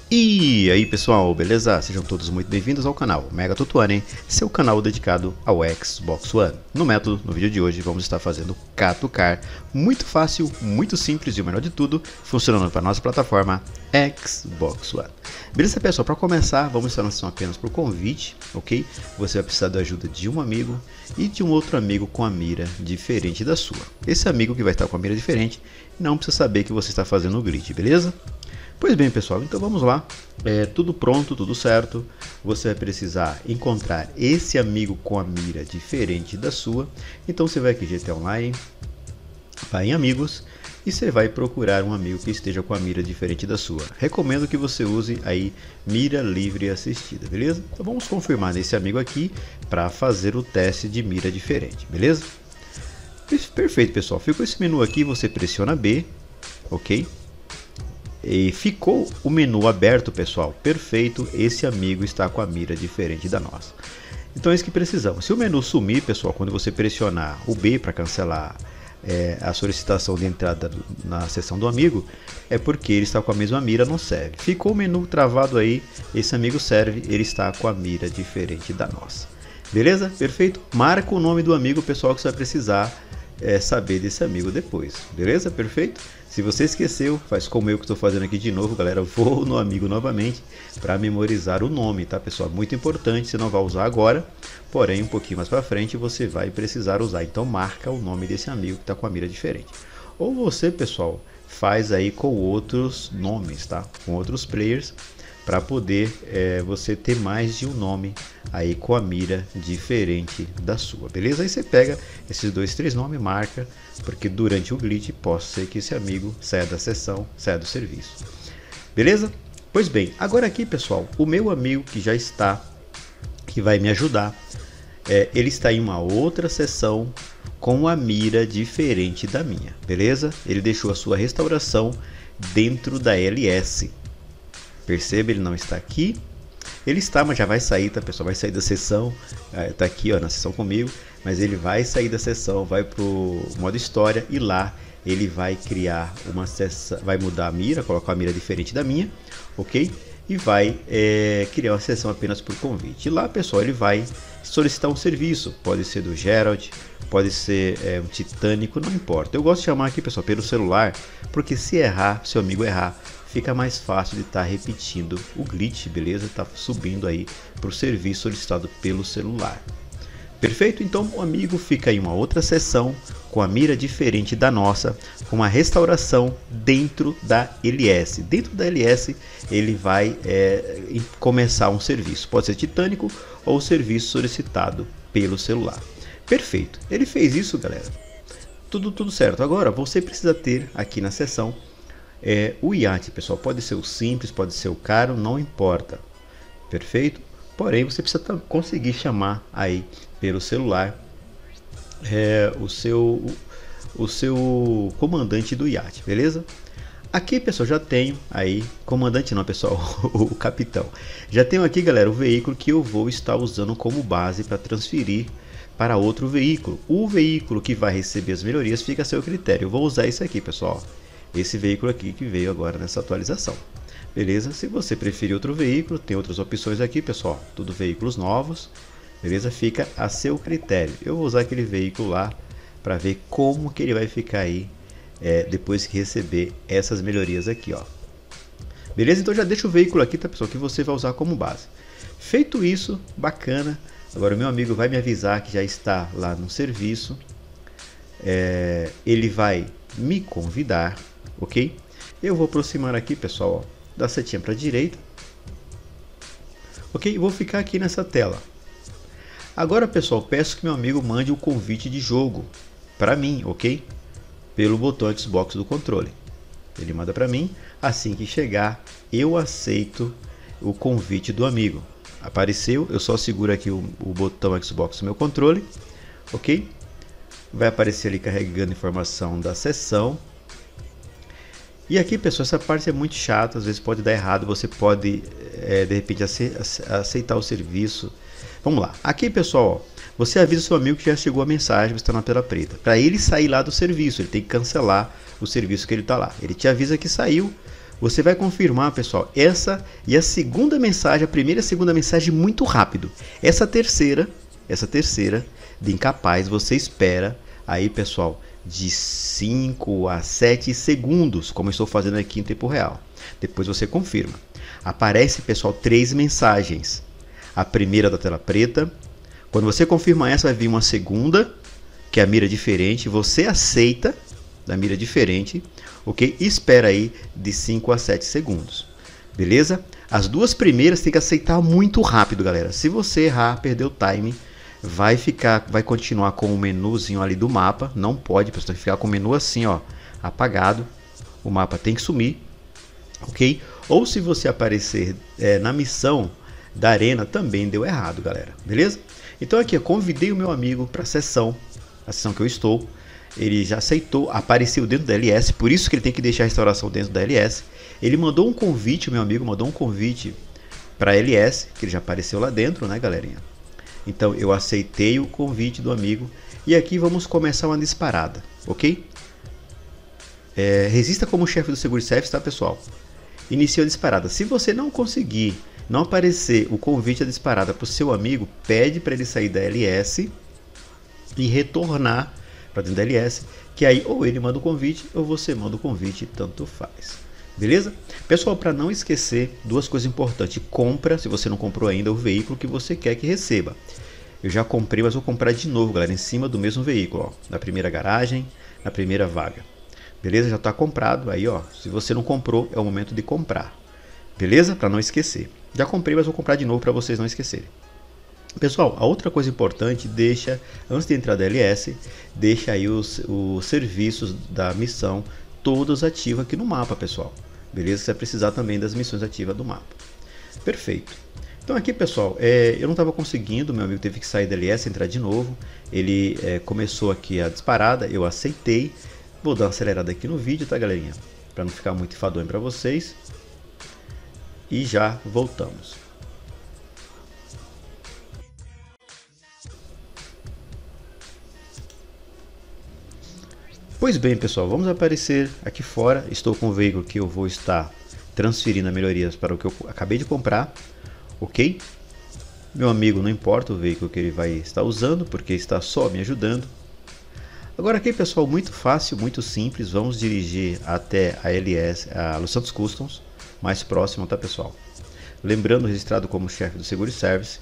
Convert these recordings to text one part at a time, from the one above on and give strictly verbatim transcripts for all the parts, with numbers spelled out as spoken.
E aí pessoal, beleza? Sejam todos muito bem-vindos ao canal Mega Tutuane, seu canal dedicado ao Xbox One. No método, no vídeo de hoje, vamos estar fazendo Catucar, muito fácil, muito simples e o melhor de tudo, funcionando para a nossa plataforma Xbox One. Beleza pessoal, para começar, vamos estar lançando apenas por convite, ok? Você vai precisar da ajuda de um amigo e de um outro amigo com a mira diferente da sua. Esse amigo que vai estar com a mira diferente não precisa saber que você está fazendo o glitch, beleza? Pois bem pessoal, então vamos lá, é, tudo pronto, tudo certo. Você vai precisar encontrar esse amigo com a mira diferente da sua. Então você vai aqui G T A Online, vai em amigos e você vai procurar um amigo que esteja com a mira diferente da sua. Recomendo que você use aí mira livre assistida, beleza? Então vamos confirmar nesse amigo aqui para fazer o teste de mira diferente, beleza? Perfeito pessoal, ficou esse menu aqui, você pressiona B, ok? E ficou o menu aberto pessoal, perfeito, esse amigo está com a mira diferente da nossa. Então é isso que precisamos. Se o menu sumir pessoal, quando você pressionar o B para cancelar é, a solicitação de entrada na seção do amigo, é porque ele está com a mesma mira, não serve. Ficou o menu travado aí, esse amigo serve, ele está com a mira diferente da nossa. Beleza? Perfeito? Marca o nome do amigo pessoal que você vai precisar é, saber desse amigo depois. Beleza? Perfeito? Se você esqueceu, faz como eu que estou fazendo aqui de novo, galera. Vou no amigo novamente para memorizar o nome, tá pessoal? Muito importante, você não vai usar agora, porém um pouquinho mais para frente você vai precisar usar. Então marca o nome desse amigo que está com a mira diferente. Ou você, pessoal, faz aí com outros nomes, tá? Com outros players, para poder é, você ter mais de um nome aí com a mira diferente da sua, beleza? Aí você pega esses dois, três nomes, marca, porque durante o glitch pode ser que esse amigo saia da sessão, saia do serviço, beleza? Pois bem, agora aqui pessoal, o meu amigo que já está, que vai me ajudar, é, ele está em uma outra sessão com a mira diferente da minha, beleza? Ele deixou a sua restauração dentro da L S. Perceba, ele não está aqui. Ele está, mas já vai sair, tá pessoal? Vai sair da sessão. Está aqui ó, na sessão comigo. Mas ele vai sair da sessão, vai para o modo história. E lá ele vai criar uma sessão. Vai mudar a mira, colocar a mira diferente da minha. Ok? E vai é, criar uma sessão apenas por convite. E lá pessoal, ele vai solicitar um serviço. Pode ser do Gerald, pode ser é, um Titânico, não importa. Eu gosto de chamar aqui pessoal pelo celular. Porque se errar, seu amigo errar, fica mais fácil de estar tá repetindo o glitch, beleza? Tá subindo aí para o serviço solicitado pelo celular. Perfeito? Então o amigo fica em uma outra sessão com a mira diferente da nossa, com uma restauração dentro da L S. Dentro da L S ele vai é, começar um serviço, pode ser Titânico ou serviço solicitado pelo celular. Perfeito, ele fez isso galera, tudo, tudo certo. Agora você precisa ter aqui na sessão É, o iate pessoal, pode ser o simples, pode ser o caro, não importa, perfeito? Porém você precisa conseguir chamar aí pelo celular é, o seu o, o seu comandante do iate, beleza? Aqui pessoal já tenho aí, comandante não pessoal, o capitão. Já tenho aqui galera o veículo que eu vou estar usando como base para transferir para outro veículo. O veículo que vai receber as melhorias fica a seu critério. Eu vou usar esse aqui pessoal, esse veículo aqui que veio agora nessa atualização, beleza? Se você preferir outro veículo, tem outras opções aqui pessoal, tudo veículos novos, beleza? Fica a seu critério. Eu vou usar aquele veículo lá para ver como que ele vai ficar aí é, depois que receber essas melhorias aqui, ó, beleza? Então já deixa o veículo aqui, tá pessoal, que você vai usar como base. Feito isso, bacana. Agora o meu amigo vai me avisar que já está lá no serviço, é, ele vai me convidar, ok? Eu vou aproximar aqui pessoal, ó, da setinha para a direita, ok? Vou ficar aqui nessa tela. Agora pessoal, peço que meu amigo mande o convite de jogo para mim, ok? Pelo botão Xbox do controle. Ele manda para mim, assim que chegar eu aceito o convite do amigo. Apareceu, eu só seguro aqui o, o botão Xbox do meu controle, ok? Vai aparecer ali carregando informação da sessão. E aqui pessoal, essa parte é muito chata, às vezes pode dar errado, você pode é, de repente aceitar o serviço. Vamos lá, aqui pessoal, ó, você avisa o seu amigo que já chegou a mensagem, você está na tela preta. Para ele sair lá do serviço, ele tem que cancelar o serviço que ele está lá. Ele te avisa que saiu, Você vai confirmar, pessoal, essa e a segunda mensagem, a primeira e a segunda mensagem muito rápido. Essa terceira, essa terceira de incapaz, você espera aí, pessoal, de cinco a sete segundos, como eu estou fazendo aqui em tempo real. Depois você confirma. Aparece, pessoal, três mensagens. A primeira da tela preta. Quando você confirma essa, vai vir uma segunda, que é a mira diferente. Você aceita da mira diferente, ok? E espera aí de cinco a sete segundos. Beleza? As duas primeiras tem que aceitar muito rápido, galera. Se você errar, perder o time, vai ficar, vai continuar com o menuzinho ali do mapa. Não pode, pessoal, tem que ficar com o menu assim, ó, apagado. O mapa tem que sumir, ok? Ou se você aparecer é, na missão da arena, também deu errado, galera. Beleza? Então aqui eu convidei o meu amigo para a sessão, a sessão que eu estou. Ele já aceitou, apareceu dentro da L S, por isso que ele tem que deixar a restauração dentro da L S. Ele mandou um convite, o meu amigo mandou um convite para a L S, que ele já apareceu lá dentro, né, galerinha? Então eu aceitei o convite do amigo e aqui vamos começar uma disparada, ok? É, resista como chefe do Seguro Service, tá, pessoal? Iniciou a disparada. Se você não conseguir, não aparecer o convite da disparada para o seu amigo, pede para ele sair da L S e retornar para dentro da L S, que aí ou ele manda o convite ou você manda o convite, tanto faz. Beleza? Pessoal, para não esquecer, duas coisas importantes. Compra, se você não comprou ainda, o veículo que você quer que receba. Eu já comprei, mas vou comprar de novo, galera, em cima do mesmo veículo, ó, na primeira garagem, na primeira vaga. Beleza? Já está comprado. Aí, ó, se você não comprou, é o momento de comprar. Beleza? Para não esquecer. Já comprei, mas vou comprar de novo para vocês não esquecerem. Pessoal, a outra coisa importante, deixa, antes de entrar da L S, deixa aí os, os serviços da missão todos ativos aqui no mapa, pessoal. Beleza? Você vai precisar também das missões ativas do mapa. Perfeito. Então aqui, pessoal, é, eu não estava conseguindo, meu amigo teve que sair da L S, entrar de novo. Ele é, começou aqui a disparada, eu aceitei. Vou dar uma acelerada aqui no vídeo, tá, galerinha? Para não ficar muito enfadonho para vocês. E já voltamos. Pois bem, pessoal, vamos aparecer aqui fora. Estou com o veículo que eu vou estar transferindo as melhorias para o que eu acabei de comprar, ok? Meu amigo, não importa o veículo que ele vai estar usando, porque está só me ajudando. Agora aqui, pessoal, muito fácil, muito simples. Vamos dirigir até a L S, a Los Santos Customs, mais próximo, tá, pessoal? Lembrando, registrado como chefe do Seguro Service.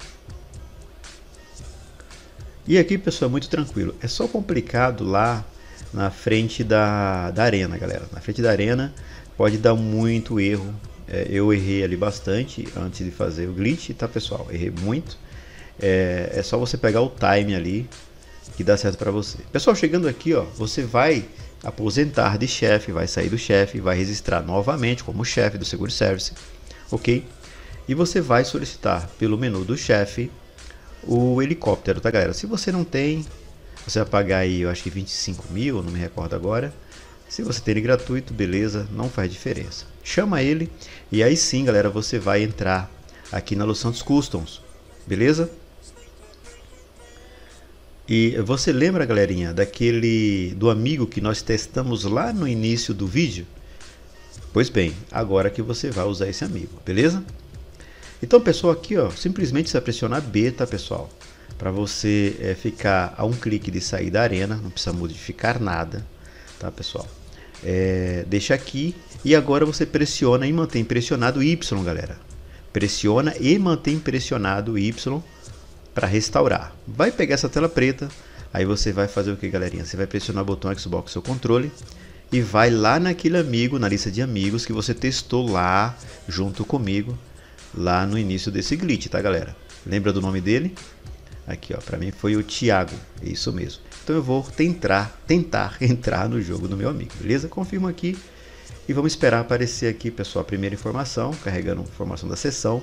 E aqui, pessoal, é muito tranquilo. É só complicado lá na frente da, da arena, galera. Na frente da arena pode dar muito erro. É, eu errei ali bastante antes de fazer o glitch, tá, pessoal? Errei muito. É, é só você pegar o time ali que dá certo para você. Pessoal, chegando aqui, ó, você vai aposentar de chefe, vai sair do chefe, vai registrar novamente como chefe do Seguro Service, ok? E você vai solicitar pelo menu do chefe o helicóptero, tá, galera? Se você não tem, você vai pagar aí, eu acho que vinte e cinco mil, não me recordo agora. Se você tem ele gratuito, beleza, não faz diferença. Chama ele e aí sim, galera, você vai entrar aqui na Los Santos Customs, beleza? E você lembra, galerinha, daquele do amigo que nós testamos lá no início do vídeo? Pois bem, agora que você vai usar esse amigo, beleza? Então, pessoal, aqui, ó, simplesmente você vai pressionar B, tá, pessoal? Para você é, ficar a um clique de sair da arena, não precisa modificar nada, tá, pessoal? É, deixa aqui e agora você pressiona e mantém pressionado Y, galera. Pressiona e mantém pressionado Y para restaurar. Vai pegar essa tela preta, aí você vai fazer o que, galerinha? Você vai pressionar o botão Xbox, seu controle, e vai lá naquele amigo, na lista de amigos que você testou lá junto comigo, lá no início desse glitch, tá, galera? Lembra do nome dele? Aqui, ó, para mim foi o Thiago, é isso mesmo. Então eu vou tentar, tentar entrar no jogo do meu amigo, beleza? Confirmo aqui e vamos esperar aparecer aqui, pessoal, a primeira informação, carregando a informação da sessão.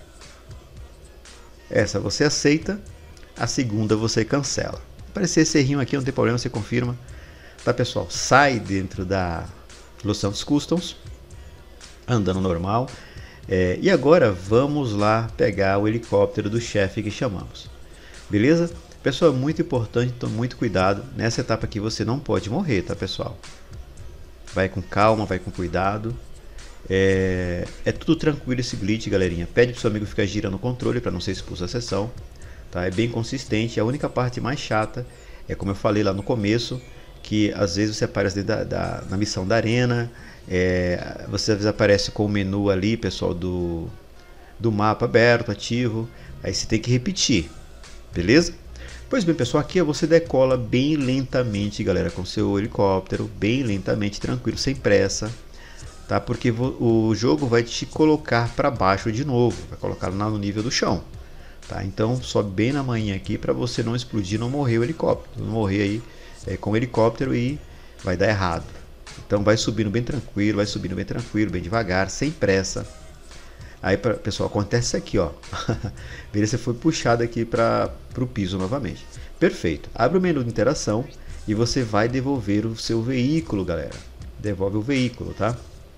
Essa você aceita, a segunda você cancela. Aparecer esse errinho aqui, não tem problema, você confirma. Tá, pessoal? Sai dentro da Los Santos Customs, andando normal. É, e agora vamos lá pegar o helicóptero do chefe que chamamos. Beleza? Pessoal, é muito importante, então muito cuidado. Nessa etapa aqui você não pode morrer, tá, pessoal? Vai com calma, vai com cuidado. É, é tudo tranquilo esse glitch, galerinha. Pede pro seu amigo ficar girando o controle para não ser expulso da sessão. Tá? É bem consistente. A única parte mais chata é, como eu falei lá no começo, que às vezes você aparece dentro da, da, na missão da arena. É, você às vezes aparece com o menu ali, pessoal, do, do mapa aberto, ativo. Aí você tem que repetir, beleza? Pois bem, pessoal, aqui você decola bem lentamente, galera, com seu helicóptero, bem lentamente, tranquilo, sem pressa, tá? Porque o jogo vai te colocar para baixo de novo, vai colocar lá no nível do chão, tá? Então sobe bem na manhã aqui para você não explodir, não morrer o helicóptero, não morrer aí é, com o helicóptero e vai dar errado. Então vai subindo bem tranquilo, vai subindo bem tranquilo, bem devagar, sem pressa. Aí, pessoal, acontece isso aqui, ó. Beleza, você foi puxado aqui para o piso novamente. Perfeito. Abre o menu de interação e você vai devolver o seu veículo, galera. Devolve o veículo, tá?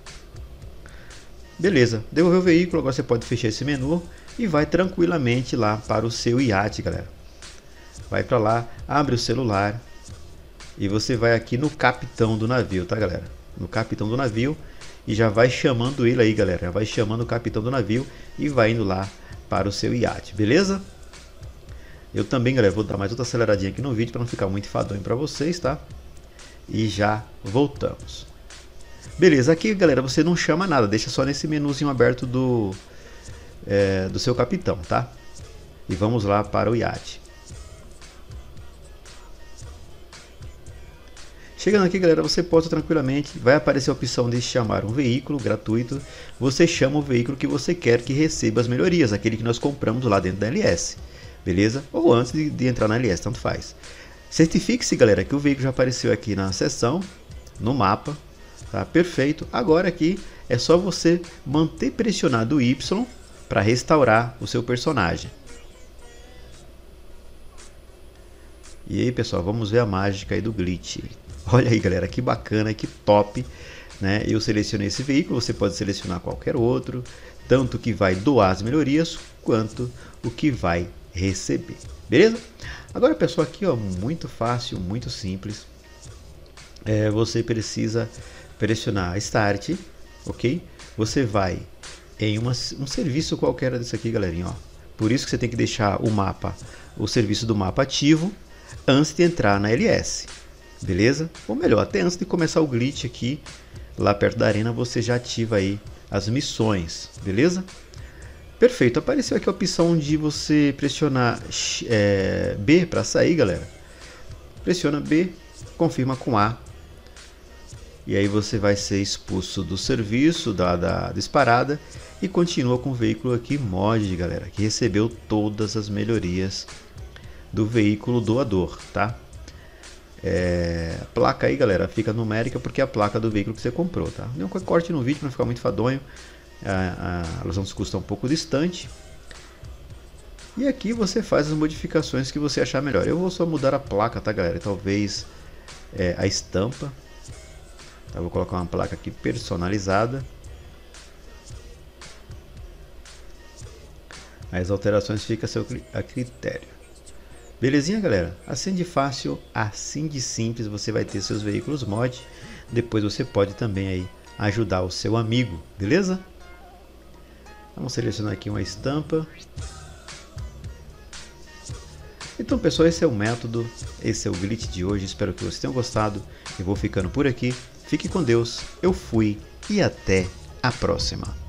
Beleza. Devolveu o veículo, agora você pode fechar esse menu e vai tranquilamente lá para o seu iate, galera. Vai para lá, abre o celular e você vai aqui no capitão do navio, tá, galera? No capitão do navio. E já vai chamando ele aí, galera. Já vai chamando o capitão do navio e vai indo lá para o seu iate, beleza? Eu também, galera, vou dar mais outra aceleradinha aqui no vídeo para não ficar muito enfadonho para vocês, tá? E já voltamos. Beleza, aqui, galera, você não chama nada. Deixa só nesse menuzinho aberto do, é, do seu capitão, tá? E vamos lá para o iate. Chegando aqui, galera, você pode tranquilamente, vai aparecer a opção de chamar um veículo gratuito. Você chama o veículo que você quer que receba as melhorias, aquele que nós compramos lá dentro da L S, beleza? Ou antes de, de entrar na L S, tanto faz. Certifique-se, galera, que o veículo já apareceu aqui na seção, no mapa, tá? Perfeito. Agora aqui é só você manter pressionado o Y para restaurar o seu personagem. E aí, pessoal, vamos ver a mágica aí do glitch. Olha aí, galera, que bacana, que top, né? Eu selecionei esse veículo, você pode selecionar qualquer outro, tanto que vai doar as melhorias, quanto o que vai receber, beleza? Agora, pessoal, aqui, ó, muito fácil, muito simples. É, você precisa pressionar Start, ok? Você vai em uma, um serviço qualquer desse aqui, galerinha, ó. Por isso que você tem que deixar o mapa, o serviço do mapa ativo, antes de entrar na L S. Beleza? Ou melhor, até antes de começar o glitch aqui, lá perto da arena, você já ativa aí as missões, beleza? Perfeito, apareceu aqui a opção de você pressionar é, B para sair, galera. Pressiona B, confirma com A. E aí você vai ser expulso do serviço, da, da disparada, e continua com o veículo aqui mod, galera, que recebeu todas as melhorias do veículo doador, tá? É, a placa aí, galera, fica numérica porque é a placa do veículo que você comprou, tá? Não corte no vídeo para não ficar muito fadonho. A, a, elas vão se custar um pouco distante. E aqui você faz as modificações que você achar melhor. Eu vou só mudar a placa, tá, galera? Talvez é, a estampa. Tá, vou colocar uma placa aqui personalizada. As alterações ficam a seu a critério. Belezinha, galera? Assim de fácil, assim de simples, você vai ter seus veículos mod. Depois você pode também aí ajudar o seu amigo, beleza? Vamos selecionar aqui uma estampa. Então, pessoal, esse é o método, esse é o glitch de hoje. Espero que vocês tenham gostado. Eu vou ficando por aqui. Fique com Deus, eu fui e até a próxima.